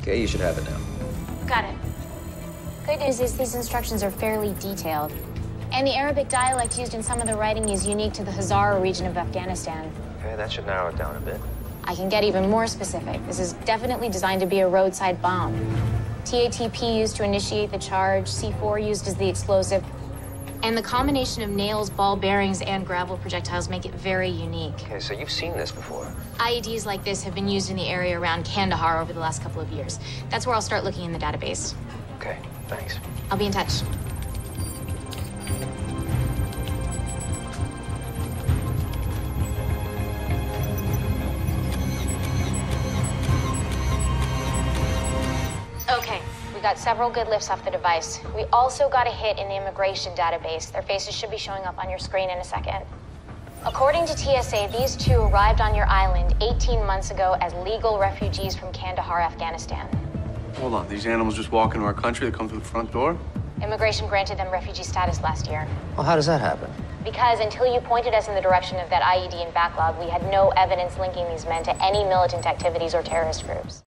Okay, you should have it now. Got it. Good news is these instructions are fairly detailed. And the Arabic dialect used in some of the writing is unique to the Hazara region of Afghanistan. Okay, that should narrow it down a bit. I can get even more specific. This is definitely designed to be a roadside bomb. TATP used to initiate the charge, C4 used as the explosive, and the combination of nails, ball bearings, and gravel projectiles make it very unique. Okay, so you've seen this before. IEDs like this have been used in the area around Kandahar over the last couple of years. That's where I'll start looking in the database. Okay, thanks. I'll be in touch. Okay, we got several good lifts off the device. We also got a hit in the immigration database. Their faces should be showing up on your screen in a second. According to TSA, these two arrived on your island 18 months ago as legal refugees from Kandahar, Afghanistan. Hold on, these animals just walk into our country, they come through the front door? Immigration granted them refugee status last year. Well, how does that happen? Because until you pointed us in the direction of that IED and backlog, we had no evidence linking these men to any militant activities or terrorist groups.